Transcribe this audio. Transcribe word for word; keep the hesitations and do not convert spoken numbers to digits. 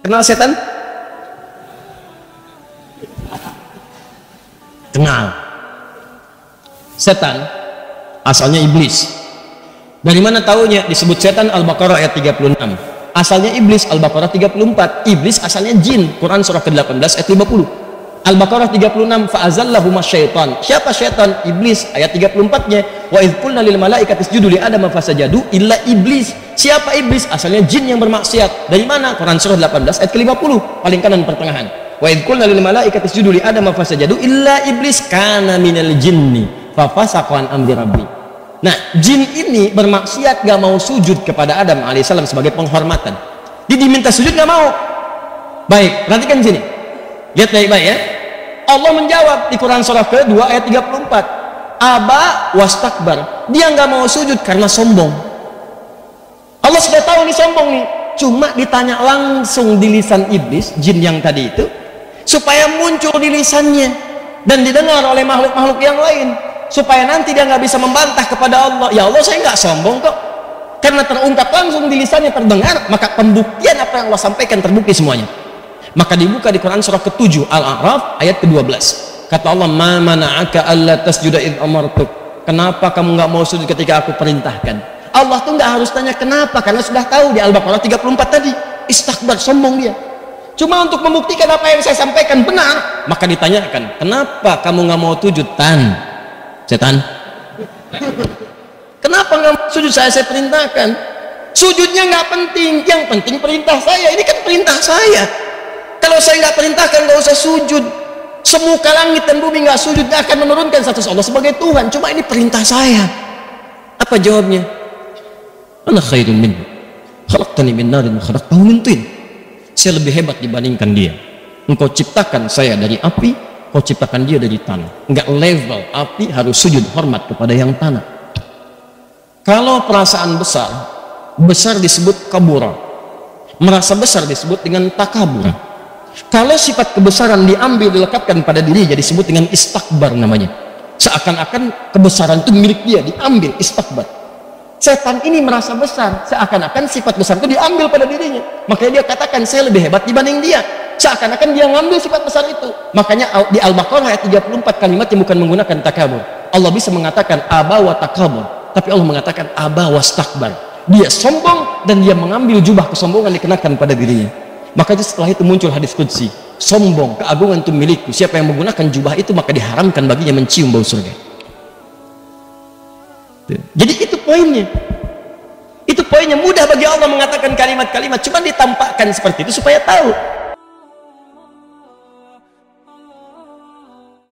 Kenal setan? Kenal. Setan asalnya iblis. Dari mana taunya disebut setan? Al-Baqarah ayat tiga puluh enam. Asalnya iblis, Al-Baqarah tiga puluh empat. Iblis asalnya jin, Quran surah ke delapan belas ayat lima puluh. Al-Baqarah tiga puluh enam, fa'azallahuma syaitan. Siapa syaitan? Iblis. Ayat tiga puluh empat-nya, wa idh qulna lil malaikati isjudu li adama fasajadu illa iblis. Siapa iblis? Asalnya jin yang bermaksiat. Dari mana? Quran surah delapan belas ayat ke lima puluh, paling kanan pertengahan. Wa idh qulna lil malaikati isjudu li adama fasajadu illa iblis kana minal jinni fa fasaqa an amri rabbi. Nah, jin ini bermaksiat, gak mau sujud kepada Adam alaihissalam sebagai penghormatan. Dia diminta sujud gak mau. Baik, perhatikan sini. Lihat baik-baik ya. Allah menjawab di Quran surah kedua ayat tiga puluh empat. Aba wastakbar. Dia nggak mau sujud karena sombong. Allah sudah tahu nih sombong nih. Cuma ditanya langsung di lisan iblis, jin yang tadi itu, supaya muncul di lisannya dan didengar oleh makhluk-makhluk yang lain, supaya nanti dia nggak bisa membantah kepada Allah. Ya Allah, saya nggak sombong kok. Karena terungkap langsung di lisannya, terdengar, maka pembuktian apa yang Allah sampaikan terbukti semuanya. Maka dibuka di Quran surah ketujuh Al-A'raf ayat kedua belas. Kata Allah, ma mana'aka alla tasjuda id amartuk. Kenapa kamu nggak mau sujud ketika aku perintahkan? Allah tuh nggak harus tanya kenapa, karena sudah tahu di Al-Baqarah tiga puluh empat tadi. Istakbar, sombong dia. Cuma untuk membuktikan apa yang saya sampaikan benar, maka ditanyakan, kenapa kamu nggak mau sujud? Tan setan, kenapa nggak mau sujud? Saya saya perintahkan. Sujudnya nggak penting, yang penting perintah saya. Ini kan perintah saya. Kalau saya nggak perintahkan, nggak usah sujud. Semuka langit dan bumi nggak sujud, nggak akan menurunkan status Allah sebagai Tuhan. Cuma ini perintah saya. Apa jawabnya? Ana khairun minhu, khalaqtani min narin wa khalaqtahu min tin. Saya lebih hebat dibandingkan dia. Engkau ciptakan saya dari api, kau ciptakan dia dari tanah. Nggak level api, harus sujud hormat kepada yang tanah. Kalau perasaan besar, besar disebut kabura. Merasa besar disebut dengan takabur. Kalau sifat kebesaran diambil, dilekatkan pada diri, jadi disebut dengan istakbar namanya. Seakan-akan kebesaran itu milik dia, diambil, istakbar. Setan ini merasa besar, seakan-akan sifat besar itu diambil pada dirinya. Makanya dia katakan, saya lebih hebat dibanding dia. Seakan-akan dia ngambil sifat besar itu. Makanya di Al-Baqarah ayat tiga puluh empat kalimat yang bukan menggunakan takabur. Allah bisa mengatakan aba wa takabur, tapi Allah mengatakan aba wastakbar. Dia sombong dan dia mengambil jubah kesombongan dikenakan pada dirinya. Makanya setelah itu muncul hadis qudsi, sombong, keagungan itu milikku. Siapa yang menggunakan jubah itu maka diharamkan baginya mencium bau surga. Jadi itu poinnya. Itu poinnya. Mudah bagi Allah mengatakan kalimat-kalimat, cuma ditampakkan seperti itu supaya tahu